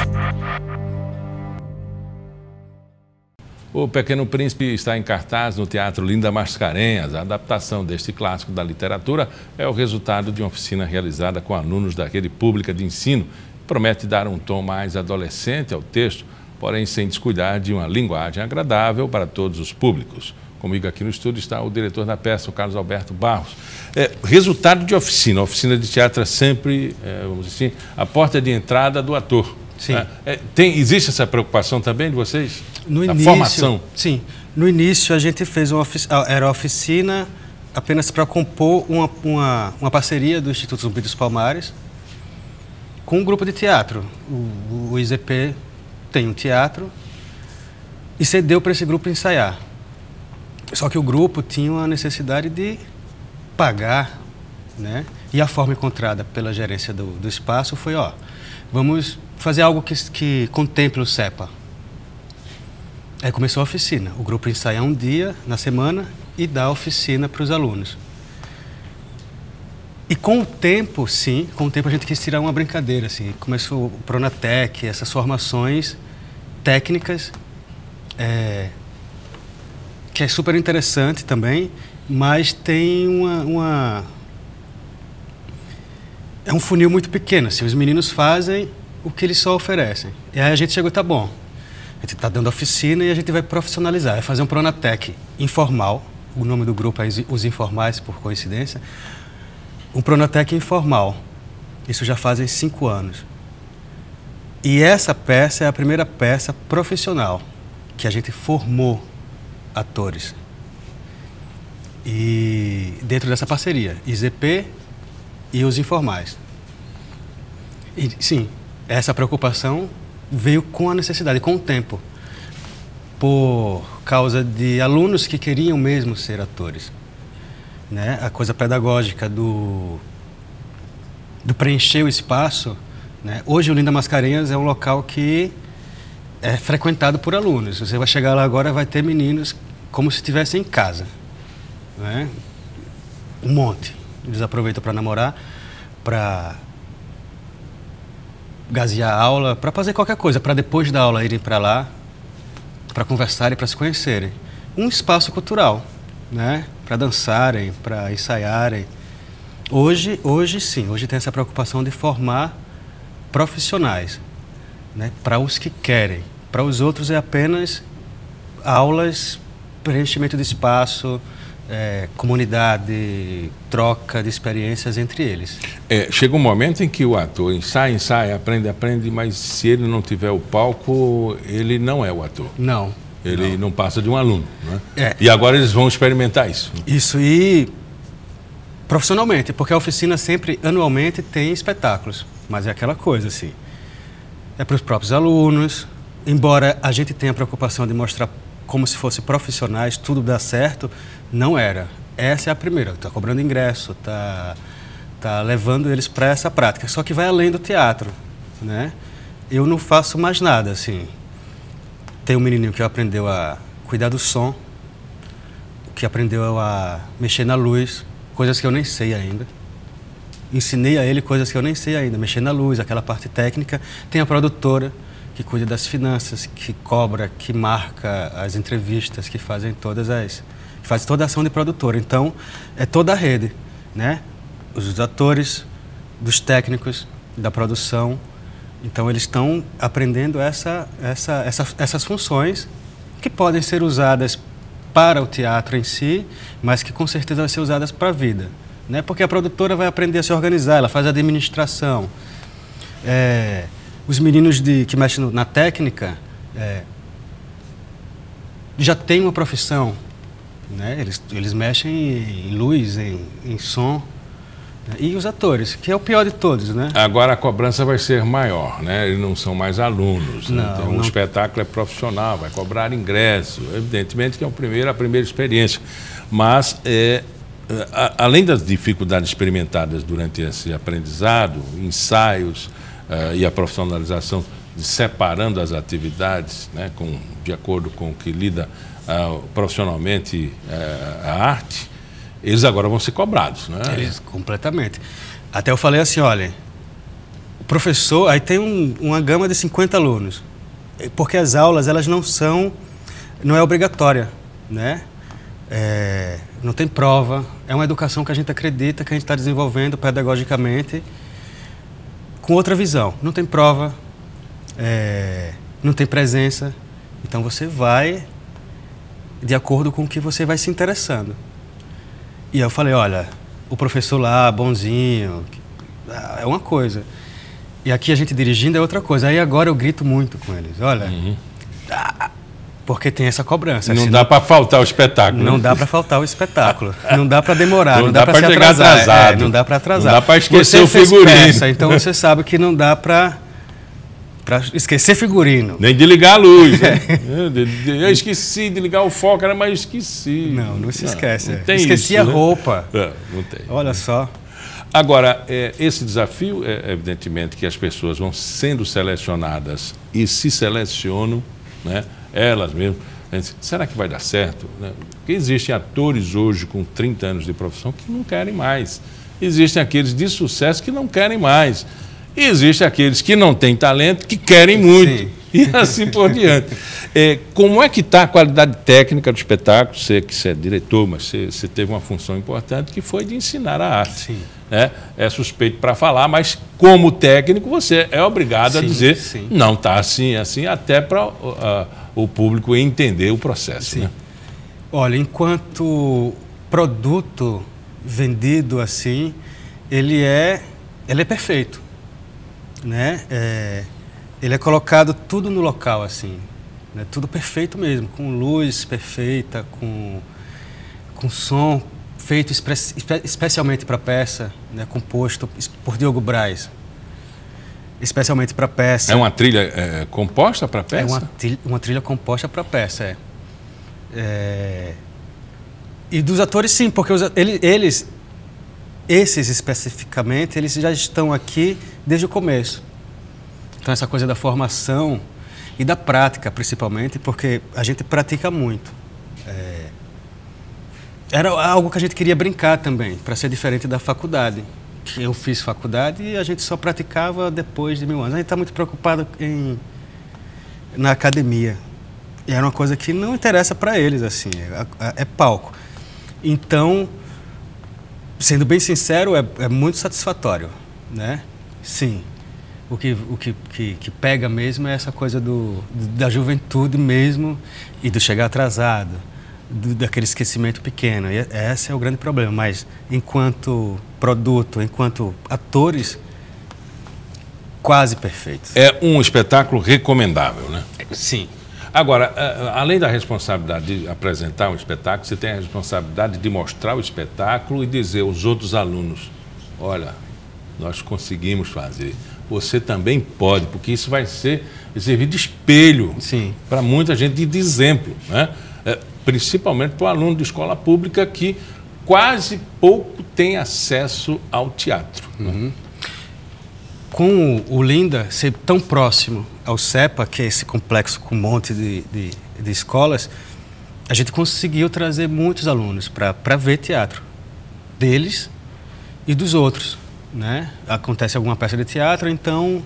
O Pequeno Príncipe está em cartaz no Teatro Linda Mascarenhas. A adaptação deste clássico da literatura é o resultado de uma oficina realizada com alunos da rede pública de ensino. Promete dar um tom mais adolescente ao texto, porém sem descuidar de uma linguagem agradável para todos os públicos. Comigo aqui no estúdio está o diretor da peça, o Carlos Alberto Barros. Resultado de oficina. A oficina de teatro é sempre, vamos dizer assim, a porta de entrada do ator. Sim. Existe essa preocupação também de vocês? No início, formação? Sim. No início a gente fez era oficina apenas para compor uma parceria do Instituto Zumbi dos Palmares com um grupo de teatro. O IZP tem um teatro e cedeu para esse grupo ensaiar. Só que o grupo tinha uma necessidade de pagar, né? E a forma encontrada pela gerência do espaço foi, vamos fazer algo que contemple o CEPA. Aí começou a oficina. O grupo ensaia um dia na semana e dá a oficina para os alunos. E com o tempo, sim, com o tempo a gente quis tirar uma brincadeira, assim. Começou o Pronatec, essas formações técnicas, que é super interessante também, mas tem é um funil muito pequeno, assim. Os meninos fazem o que eles só oferecem. E aí a gente chegou, tá bom, a gente está dando oficina e a gente vai profissionalizar, vai fazer um Pronatec informal, o nome do grupo é Os Informais, por coincidência, um Pronatec informal. Isso já fazem 5 anos. E essa peça é a primeira peça profissional que a gente formou atores. E dentro dessa parceria, IZP e Os Informais. E, sim, essa preocupação veio com a necessidade, com o tempo, por causa de alunos que queriam mesmo ser atores, né? A coisa pedagógica do preencher o espaço, né? Hoje o Linda Mascarenhas é um local que é frequentado por alunos. Você vai chegar lá agora, vai ter meninos como se estivessem em casa, né? Um monte. Eles aproveitam para namorar, para gazear a aula, para fazer qualquer coisa, para depois da aula irem para lá, para conversarem, para se conhecerem. Um espaço cultural, né? Para dançarem, para ensaiarem. Hoje sim, hoje tem essa preocupação de formar profissionais, né? Para os que querem. Para os outros é apenas aulas, preenchimento de espaço, comunidade, troca de experiências entre eles. Chega um momento em que o ator ensaia, aprende, mas se ele não tiver o palco, ele não é o ator. Não. Ele não passa de um aluno, né? E agora eles vão experimentar isso. Isso, e profissionalmente, porque a oficina sempre, anualmente, tem espetáculos. Mas é aquela coisa, assim, é para os próprios alunos, embora a gente tenha a preocupação de mostrar como se fossem profissionais, tudo dá certo, não era. Essa é a primeira, está cobrando ingresso, tá levando eles para essa prática, só que vai além do teatro, né? Eu não faço mais nada, assim. Tem um menininho que aprendeu a cuidar do som, que aprendeu a mexer na luz, coisas que eu nem sei ainda. Ensinei a ele coisas que eu nem sei ainda, mexer na luz, aquela parte técnica. Tem a produtora, que cuida das finanças, que cobra, que marca as entrevistas, que fazem toda a ação de produtora. Então, é toda a rede, né? Os atores, dos técnicos, da produção. Então, eles estão aprendendo essas funções que podem ser usadas para o teatro em si, mas que com certeza vão ser usadas para a vida, né? Porque a produtora vai aprender a se organizar, ela faz a administração. Os meninos que mexem na técnica já têm uma profissão, né? Eles mexem em luz, em som. E os atores, que é o pior de todos, né? Agora a cobrança vai ser maior, né? Eles não são mais alunos. Não, né? Então, o espetáculo é profissional, vai cobrar ingresso. Evidentemente que é a primeira experiência. Mas, além das dificuldades experimentadas durante esse aprendizado, ensaios e a profissionalização, separando as atividades, né? De acordo com o que lida profissionalmente a arte, eles agora vão ser cobrados, né? Eles, completamente. Até eu falei assim, olha, professor, aí tem uma gama de 50 alunos, porque as aulas, elas não é obrigatória, né? Não tem prova, é uma educação que a gente acredita que a gente está desenvolvendo pedagogicamente com outra visão. Não tem prova, não tem presença, então você vai de acordo com o que você vai se interessando. E aí eu falei, olha, o professor lá, bonzinho, é uma coisa. E aqui a gente dirigindo é outra coisa. Aí agora eu grito muito com eles, olha, porque tem essa cobrança. Não dá para faltar o espetáculo. Não dá para faltar o espetáculo. Não dá para demorar, não dá para chegar atrasado. Não dá para atrasar. Não dá para esquecer o figurino. Então você sabe que não dá para esquecer figurino. Nem de ligar a luz. Né? Eu esqueci de ligar o foco, mas eu esqueci. Não se esquece. Não tem esqueci isso, a roupa. Não tem. Olha só. Agora, esse desafio, evidentemente, que as pessoas vão sendo selecionadas e se selecionam, né? Elas mesmas. Será que vai dar certo? Né? Porque existem atores hoje com 30 anos de profissão que não querem mais. Existem aqueles de sucesso que não querem mais. E existem aqueles que não têm talento, que querem muito. Sim. E assim por diante. Como é que está a qualidade técnica do espetáculo? Você que é diretor, mas você teve uma função importante que foi de ensinar a arte. Sim. Né? É suspeito para falar, mas como técnico você é obrigado a dizer não está assim, assim, até para o público entender o processo. Né? Olha, enquanto produto vendido assim, ele é perfeito. Né? Ele é colocado tudo no local, assim, né? Tudo perfeito mesmo, com luz perfeita, com som feito especialmente para a peça, né? Composto por Diogo Braz, especialmente para a peça. É uma trilha composta para a peça? É uma trilha composta para a peça, E dos atores, sim, porque esses especificamente, eles já estão aqui desde o começo. Então, essa coisa da formação e da prática, principalmente, porque a gente pratica muito. Era algo que a gente queria brincar também, para ser diferente da faculdade. Eu fiz faculdade e a gente só praticava depois de 1000 anos. A gente está muito preocupado na academia. E era uma coisa que não interessa para eles, assim, é palco. Então, sendo bem sincero, é muito satisfatório, né? Sim. O que pega mesmo é essa coisa da juventude mesmo e do chegar atrasado, daquele esquecimento pequeno. E esse é o grande problema. Mas, enquanto produto, enquanto atores, quase perfeitos. É um espetáculo recomendável, né? Sim. Agora, além da responsabilidade de apresentar um espetáculo, você tem a responsabilidade de mostrar o espetáculo e dizer aos outros alunos, olha, nós conseguimos fazer. Você também pode, porque isso vai servir de espelho para muita gente e de exemplo, né? Principalmente para o aluno de escola pública que quase pouco tem acesso ao teatro. Né? Com o Linda ser tão próximo ao CEPA, que é esse complexo com um monte de escolas, a gente conseguiu trazer muitos alunos para ver teatro, deles e dos outros. Né? Acontece alguma peça de teatro, então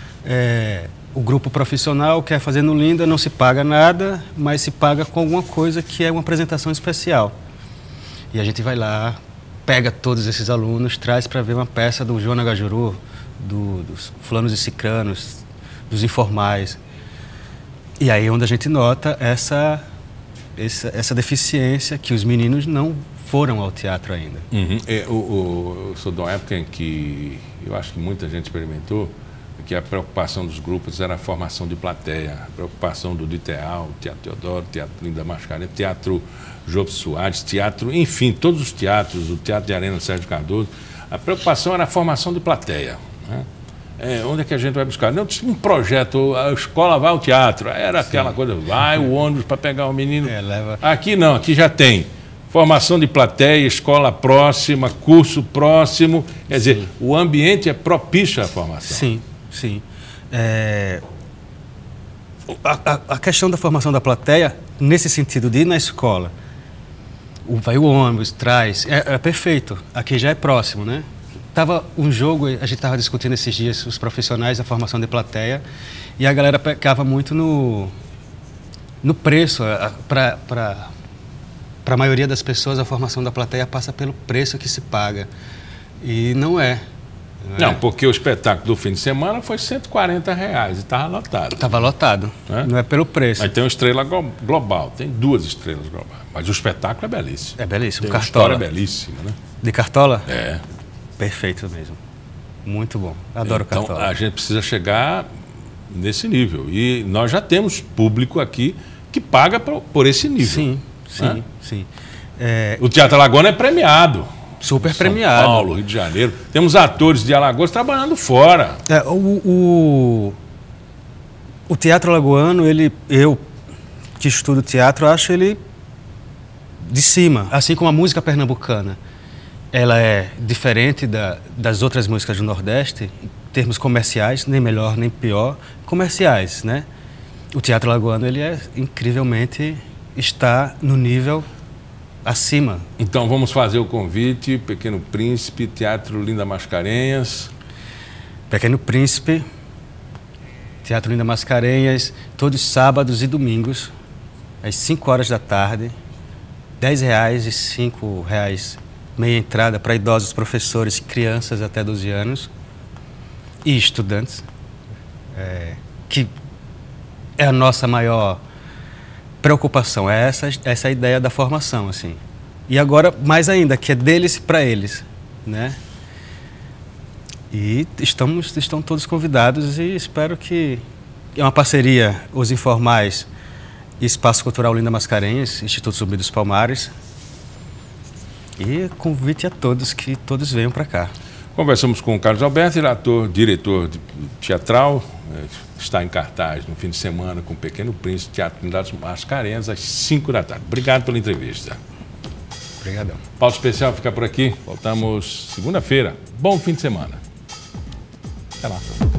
o grupo profissional quer fazer no Linda, não se paga nada, mas se paga com alguma coisa que é uma apresentação especial. E a gente vai lá, pega todos esses alunos, traz para ver uma peça do João Nagajuru, dos fulanos e cicranos, dos informais. E aí é onde a gente nota essa deficiência que os meninos não foram ao teatro ainda. Eu sou de uma época em que eu acho que muita gente experimentou que a preocupação dos grupos era a formação de plateia, a preocupação do Diteal, Teatro Teodoro, Teatro Linda Mascarenhas, Teatro Jô Soares, teatro, enfim, todos os teatros, o Teatro de Arena Sérgio Cardoso. A preocupação era a formação de plateia. Né? Onde é que a gente vai buscar? Não tinha um projeto, a escola vai ao teatro, era aquela coisa, vai o ônibus para pegar o menino. Aqui não, aqui já tem. Formação de plateia, escola próxima, curso próximo. Quer dizer, o ambiente é propício à formação. Sim, sim. A questão da formação da plateia, nesse sentido de ir na escola, vai o ônibus, traz, é perfeito. Aqui já é próximo, né? Tava um jogo, a gente estava discutindo esses dias os profissionais da formação de plateia, e a galera pecava muito no preço. Para a maioria das pessoas, a formação da plateia passa pelo preço que se paga. E não é. Não, porque o espetáculo do fim de semana foi R$140 e estava lotado. Estava lotado, não é pelo preço. Aí tem uma estrela global, tem 2 estrelas globais. Mas o espetáculo é belíssimo. É belíssimo, tem Cartola. Uma história belíssima, né? De Cartola? É. Perfeito mesmo. Muito bom. Adoro então, Cartola. A gente precisa chegar nesse nível. E nós já temos público aqui que paga por esse nível. Sim, sim. O Teatro Alagoano é premiado. Super São premiado. Paulo, Rio de Janeiro. Temos atores de Alagoas trabalhando fora. O Teatro Alagoano, eu que estudo teatro, acho ele de cima. Assim como a música pernambucana, ela é diferente das outras músicas do Nordeste, em termos comerciais, nem melhor nem pior, comerciais, né? O Teatro Alagoano, ele é incrivelmente, está no nível acima. Então vamos fazer o convite, Pequeno Príncipe, Teatro Linda Mascarenhas. Pequeno Príncipe, Teatro Linda Mascarenhas, todos sábados e domingos, às 5 horas da tarde, R$10 e R$5, meia entrada para idosos, professores, crianças até 12 anos e estudantes, que é a nossa maior preocupação, é essa ideia da formação, assim. E agora, mais ainda, que é deles para eles, né? E estão todos convidados e espero que é uma parceria, os informais, Espaço Cultural Linda Mascarenhas, Instituto Zumbi dos Palmares. E convite a todos, que todos venham para cá. Conversamos com o Carlos Alberto, diretor teatral, está em cartaz no fim de semana com o Pequeno Príncipe, Teatro Linda Mascarenhas, às 5 da tarde. Obrigado pela entrevista. Obrigadão. Pauta Especial fica por aqui. Voltamos segunda-feira. Bom fim de semana. Até lá.